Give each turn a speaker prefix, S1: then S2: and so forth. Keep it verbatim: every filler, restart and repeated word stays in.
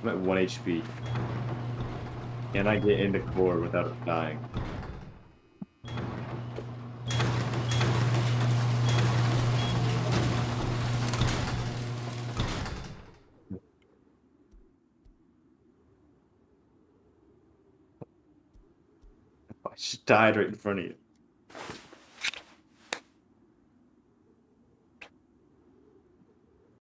S1: I'm at one H P. Can I get into core without dying? I just died right in front of you.